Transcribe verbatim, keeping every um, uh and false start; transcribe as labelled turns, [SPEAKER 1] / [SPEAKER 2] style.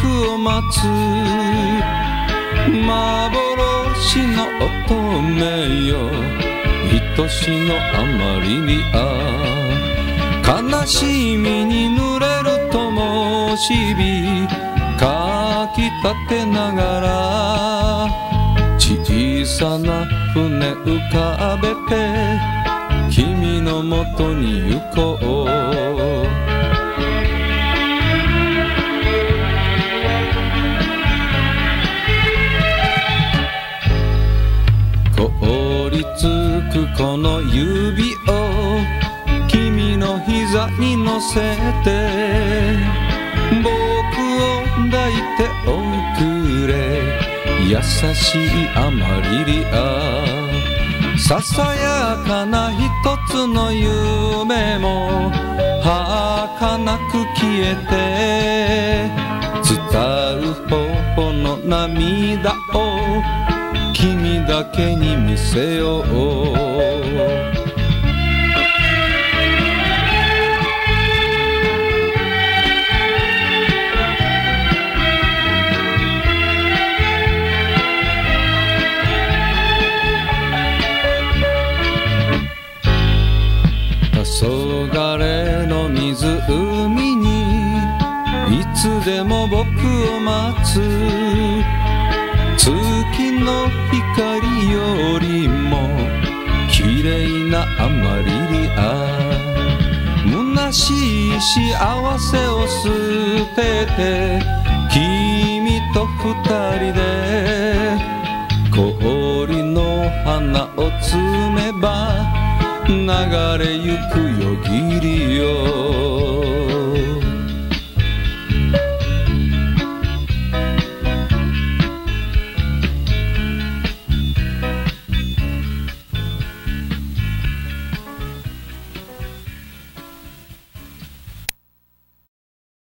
[SPEAKER 1] を待つ幻の乙女よ、愛しのあまりにあ悲しみに濡れる灯火かきたてながら小さな船浮かべて君のもとに行こう。凍りつくこの指を君の膝に乗せて僕を抱いておくれ、優しいアマリリア。ささやかな一つの夢も儚く消えて伝う頬の涙を君だけに見せよう。黄昏の湖にいつでも僕を待つ月の光よりも綺麗なアマリリア。虚しい幸せを捨てて君と二人で氷の花を摘めば流れゆくよ義理よ。